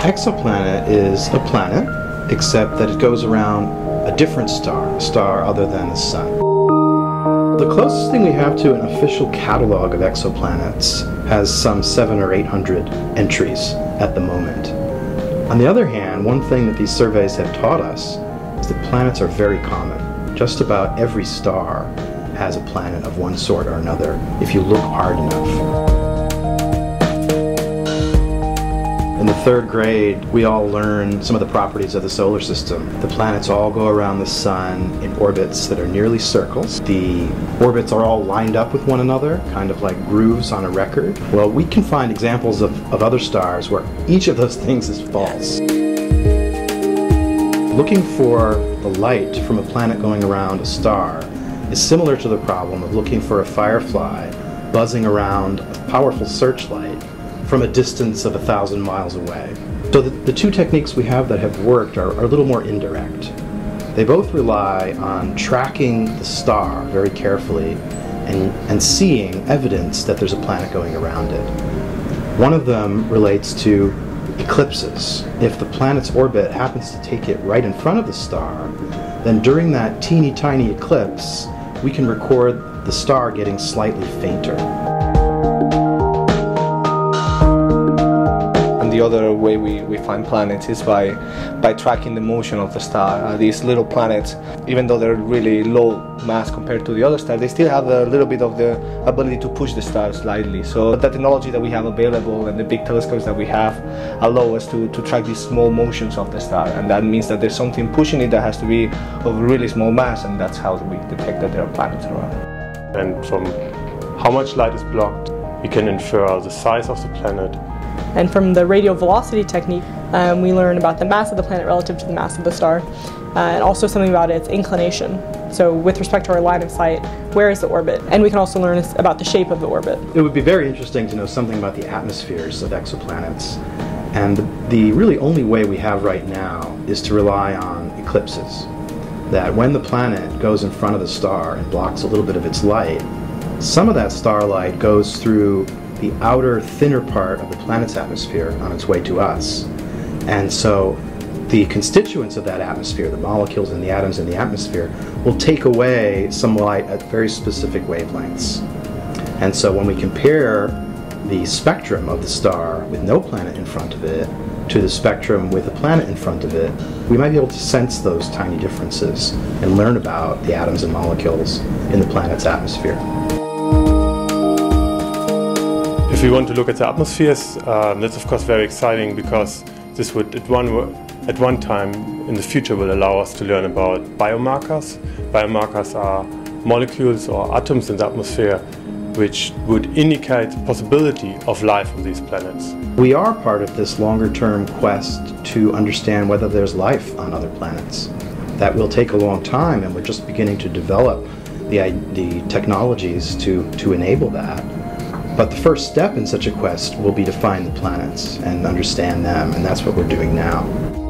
Exoplanet is a planet, except that it goes around a different star, a star other than the Sun. The closest thing we have to an official catalog of exoplanets has some 700 or 800 entries at the moment. On the other hand, one thing that these surveys have taught us is that planets are very common. Just about every star has a planet of one sort or another if you look hard enough. In the third grade, we all learned some of the properties of the solar system. The planets all go around the Sun in orbits that are nearly circles. The orbits are all lined up with one another, kind of like grooves on a record. Well, we can find examples of other stars where each of those things is false. Looking for the light from a planet going around a star is similar to the problem of looking for a firefly buzzing around a powerful searchlight from a distance of 1,000 miles away. So the two techniques we have that have worked are a little more indirect. They both rely on tracking the star very carefully and seeing evidence that there's a planet going around it. One of them relates to eclipses. If the planet's orbit happens to take it right in front of the star, then during that teeny tiny eclipse, we can record the star getting slightly fainter. The other way we find planets is by tracking the motion of the star. These little planets, even though they're really low mass compared to the other stars, they still have a little bit of the ability to push the star slightly. So the technology that we have available and the big telescopes that we have allow us to track these small motions of the star, and that means that there's something pushing it that has to be of a really small mass, and that's how we detect that there are planets around. And from how much light is blocked, we can infer the size of the planet. And from the radial velocity technique, we learn about the mass of the planet relative to the mass of the star, and also something about its inclination. So with respect to our line of sight, where is the orbit? And we can also learn about the shape of the orbit. It would be very interesting to know something about the atmospheres of exoplanets. And the really only way we have right now is to rely on eclipses. That when the planet goes in front of the star and blocks a little bit of its light, some of that starlight goes through the outer, thinner part of the planet's atmosphere on its way to us. And so the constituents of that atmosphere, the molecules and the atoms in the atmosphere, will take away some light at very specific wavelengths. And so when we compare the spectrum of the star with no planet in front of it to the spectrum with a planet in front of it, we might be able to sense those tiny differences and learn about the atoms and molecules in the planet's atmosphere. If we want to look at the atmospheres, that's of course very exciting, because this would at one time in the future will allow us to learn about biomarkers. Biomarkers are molecules or atoms in the atmosphere which would indicate the possibility of life on these planets. We are part of this longer-term quest to understand whether there's life on other planets. That will take a long time, and we're just beginning to develop the technologies to enable that. But the first step in such a quest will be to find the planets and understand them, and that's what we're doing now.